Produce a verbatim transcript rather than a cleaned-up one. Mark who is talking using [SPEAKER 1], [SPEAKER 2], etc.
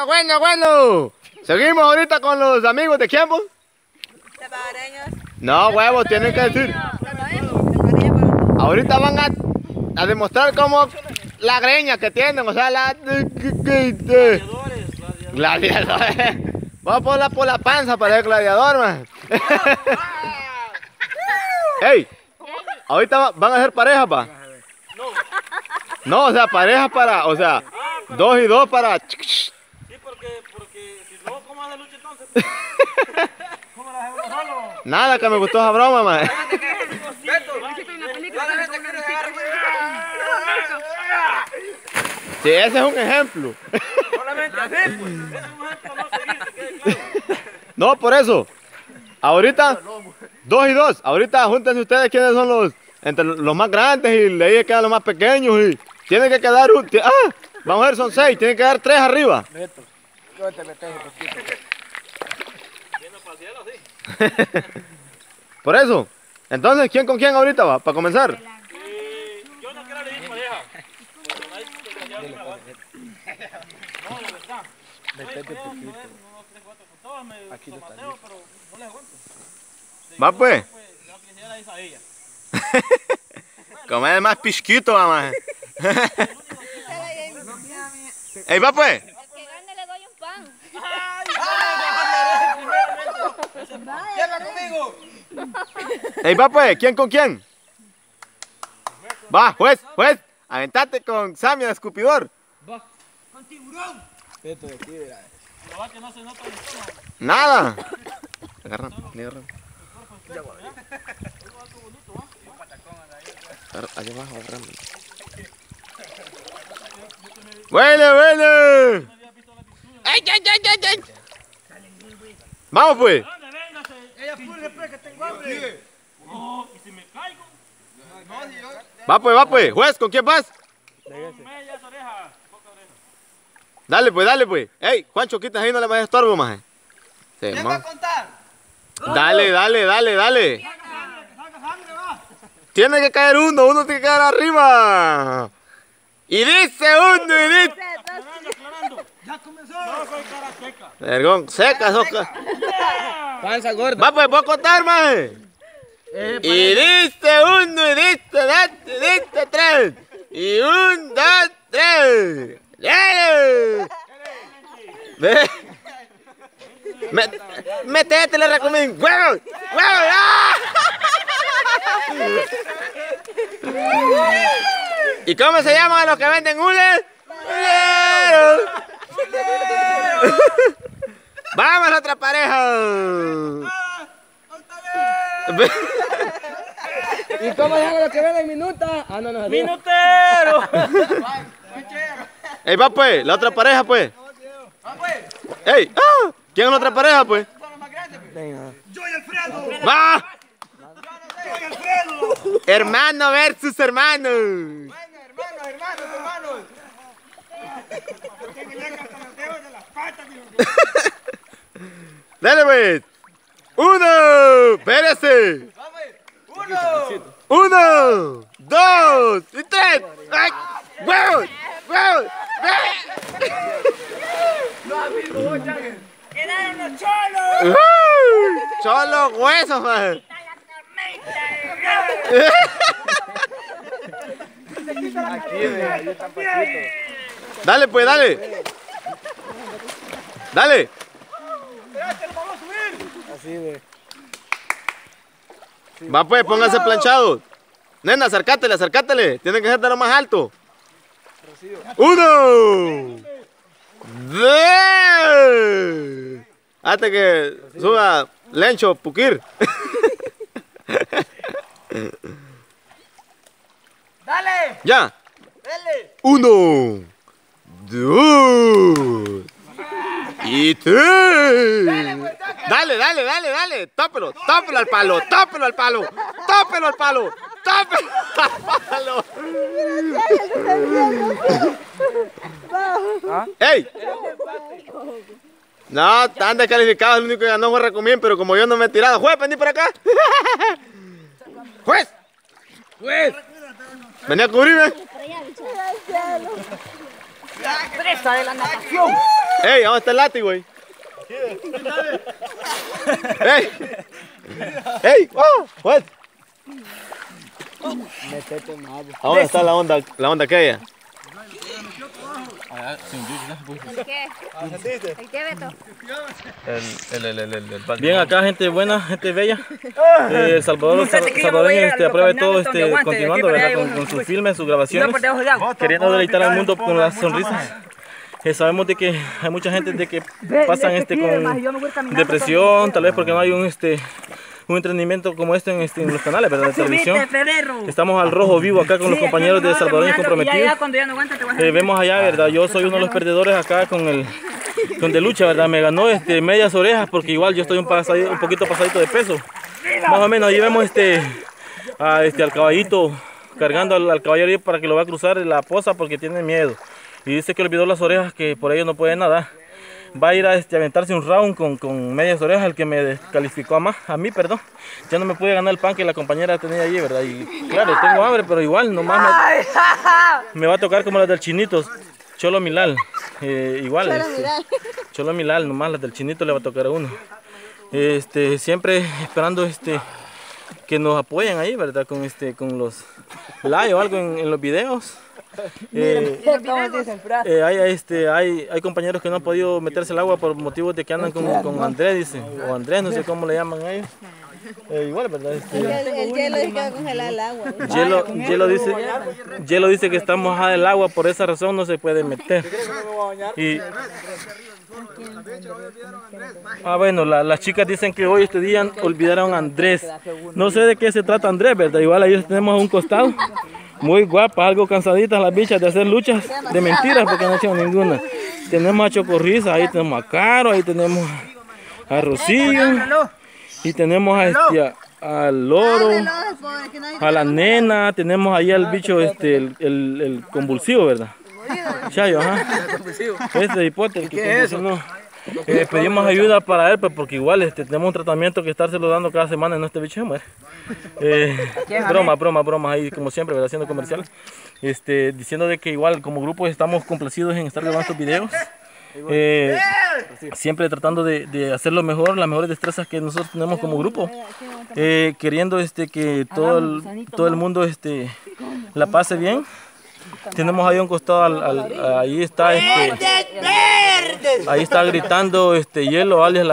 [SPEAKER 1] Bueno, bueno, bueno. Seguimos ahorita con los amigos de quién, vos?
[SPEAKER 2] De pagareños.
[SPEAKER 1] No, huevos, tienen que decir. Ahorita van a, a demostrar cómo la greña que tienen, o sea, la... Gladiadores, gladiadores. Vamos a ponerla por la panza para el gladiador, man. Ey, ahorita van a ser pareja, pa. No, o sea, pareja para, o sea, dos y dos para...
[SPEAKER 3] Sí, porque, porque si no, ¿cómo hace lucha entonces? ¿Cómo la hacemos solo?
[SPEAKER 1] Nada, que me gustó esa broma, man. Sí, ese es un ejemplo.
[SPEAKER 3] Solamente así, pues. Ese es un ejemplo no seguir, que quede claro.
[SPEAKER 1] No, por eso. Ahorita, dos y dos. Ahorita júntense ustedes quiénes son los, entre los más grandes y de ahí quedan los más pequeños. Y tienen que quedar un... Ah, vamos a ver, son seis. Tienen que quedar tres arriba. Por eso. Entonces, ¿quién con quién ahorita va? Para comenzar.
[SPEAKER 3] Eh, yo no quiero elegir pareja. Porque no hay que ya me aguanto. No, de verdad. Vete poquito. Aquí lo Mateo, pero no les aguanto.
[SPEAKER 1] Va pues.
[SPEAKER 3] Yo quisiera ir a ella.
[SPEAKER 1] Comer más pisquito, mamá. Ey, va pues.
[SPEAKER 2] El que gane le doy un pan.
[SPEAKER 3] ¡Llega conmigo!
[SPEAKER 1] Ey, va pues. ¿Quién con quién? Va, juez, juez. Aventate con Sammy el escupidor.
[SPEAKER 3] Va. Con tiburón.
[SPEAKER 4] Esto de aquí, mira.
[SPEAKER 3] Lo va que no se nota el estómago.
[SPEAKER 1] Nada. Agarran, ni agarran. Allá abajo, agarran. Bueno, bueno. ¡Ay, ay, ay, ay, ay! Vamos pues.
[SPEAKER 3] Ella pure pues que tengo hambre. No, y si me caigo.
[SPEAKER 1] Va pues, va pues. Juez, ¿con quién vas?
[SPEAKER 3] Con medias orejas. Poca oreja.
[SPEAKER 1] Dale pues, dale pues. Ey, Juancho, quita ahí, no le vayas a estorbo, maje. Sí,
[SPEAKER 4] ¿Quién va a contar?
[SPEAKER 1] dale, dale, dale, dale.
[SPEAKER 3] Saca sangre, que saca sangre, va.
[SPEAKER 1] Tiene que caer uno, uno tiene que caer arriba. Y dice uno, y dice...
[SPEAKER 3] Aclarando, aclarando. Ya comenzó. No soy cara seca.
[SPEAKER 1] Vergón, seca, soca.
[SPEAKER 4] Panza gorda.
[SPEAKER 1] Va pues, voy a contar, maje. Y dice uno, y dice dos, y dice tres. Y un, dos, tres. ¡Dale! Ve. Met- Metete, le recomiendo. ¡Huevo! ¡Huevo! ¡Ah! ¿Y cómo se llaman a los que venden hules? ¡Huleros! ¡Vamos a otra pareja!
[SPEAKER 4] ¿Y cómo llaman los que venden minuta? Ah, no, no.
[SPEAKER 3] ¡Minutero!
[SPEAKER 1] ¡Ey, va pues! La otra pareja, pues. ¡Ey! ¡Ah! ¿Quién es la otra pareja, pues?
[SPEAKER 4] Venga.
[SPEAKER 3] ¡Yo y Alfredo!
[SPEAKER 1] ¡Va!
[SPEAKER 3] ¡Yo y Alfredo!
[SPEAKER 1] Hermano versus hermano.
[SPEAKER 4] Bueno, hermanos, hermanos, hermanos.
[SPEAKER 3] Porque me hasta los dedos de las patas.
[SPEAKER 1] Dale, pues. Uno. Espérese.
[SPEAKER 4] Uno.
[SPEAKER 1] Uno. Dos. Y tres. ¡Ay! ¡Huevos! ¡Huevos!
[SPEAKER 3] ¡Quedaron los cholos!
[SPEAKER 1] ¡Uy! ¡Cholo huesos, man!
[SPEAKER 4] Aquí, mira, ahí está Paquito.
[SPEAKER 1] Dale, pues, dale. Dale.
[SPEAKER 4] Así de.
[SPEAKER 1] Va, pues, póngase planchado. Nena, acércatele, acércatele. Tiene que ser de lo más alto. Uno. Dos. Hasta que suba Lencho Pukir.
[SPEAKER 4] ¡Dale!
[SPEAKER 1] Ya.
[SPEAKER 4] ¡Dale!
[SPEAKER 1] Uno. Dos. Y tres. Dale, dale, dale, dale. Tópelo, tópelo al palo, tópelo al palo, tópelo al palo, tópelo al palo. ¡Ey! No, están descalificados, el único que ganó fue Recomien, pero como yo no me he tirado. ¡Juez, vení por acá! ¡Juez! ¡Juez! Vení a cubrirme.
[SPEAKER 2] Presa de la natación.
[SPEAKER 1] ¡Ey! ¿Dónde está el látigo, güey? ¡Ey! ¡Ey! ¡Oh! What? ¿A dónde está la onda, la onda aquella?
[SPEAKER 2] ¿El qué? ¿El qué, Beto?
[SPEAKER 1] El, el, el, el, el, el
[SPEAKER 3] Bien, acá gente buena, gente bella. Eh, El Salvador, Sal- Salvadoreño este, aprueba todo, este, continuando, ¿verdad? Con, con sus filmes, sus grabaciones, queriendo deleitar al mundo con las sonrisas. Eh, sabemos de que hay mucha gente de que pasan este, con depresión, tal vez porque no hay un, este, un entretenimiento como este en, este, en los canales, ¿verdad? De televisión. Estamos al rojo vivo acá con los compañeros de Salvadoreños Comprometidos. Eh, vemos allá, ¿verdad? Yo soy uno de los perdedores acá con el con de lucha, ¿verdad? Me ganó este, medias orejas porque igual yo estoy un, pasadito, un poquito pasadito de peso. Más o menos, ahí vemos este, a, este, al caballito cargando al, al caballero para que lo va a cruzar la poza porque tiene miedo. Y dice que olvidó las orejas, que por ello no puede nadar. Va a ir a este, aventarse un round con, con medias orejas, el que me descalificó a, más, a mí, perdón. Ya no me pude ganar el pan que la compañera tenía allí, ¿verdad? Y claro, tengo hambre, pero igual, nomás me, me va a tocar como las del Chinito, Cholo Milal. Eh, igual,
[SPEAKER 2] Cholo
[SPEAKER 3] este,
[SPEAKER 2] Milal.
[SPEAKER 3] Cholo Milal, nomás las del Chinito le va a tocar a uno. Este, siempre esperando este, que nos apoyen ahí, ¿verdad? Con, este, con los likes o algo en, en los videos. Eh, eh, hay, este, hay, hay compañeros que no han podido meterse al agua por motivos de que andan con, con Andrés, dice, o Andrés, no sé cómo le llaman a ellos. Eh, igual, ¿verdad? Este,
[SPEAKER 2] El, el hielo dice que va a congelar el agua.
[SPEAKER 3] Hielo, hielo, dice, hielo dice que está mojada el agua, por esa razón no se puede meter. Y, ah, bueno, la, las chicas dicen que hoy este día olvidaron a Andrés. No sé de qué se trata Andrés, ¿verdad? Igual ahí tenemos a un costado. Muy guapas, algo cansaditas las bichas de hacer luchas de mentiras porque no han hecho ninguna. Tenemos a Chocorrisa, ahí tenemos a Caro, ahí tenemos a Rocío. Y tenemos a este, a- al loro, a la nena, tenemos ahí al bicho este, el, el, el convulsivo, ¿verdad? Chayo, ajá. Este hipote, el que convulsionó. Eh, pedimos ayuda para él, pues, porque igual este, tenemos un tratamiento que estárselo dando cada semana, no este bicho se muere. Eh, broma, broma, broma, ahí como siempre, ¿verdad? Haciendo comercial. Este, diciendo de que igual como grupo estamos complacidos en estar grabando estos videos. Eh, siempre tratando de, de hacer lo mejor, las mejores destrezas que nosotros tenemos como grupo, eh, queriendo este, que todo el, todo el mundo este, la pase bien. Tenemos ahí a un costado, al, al- ahí está este, ahí está gritando este Hielo, alias la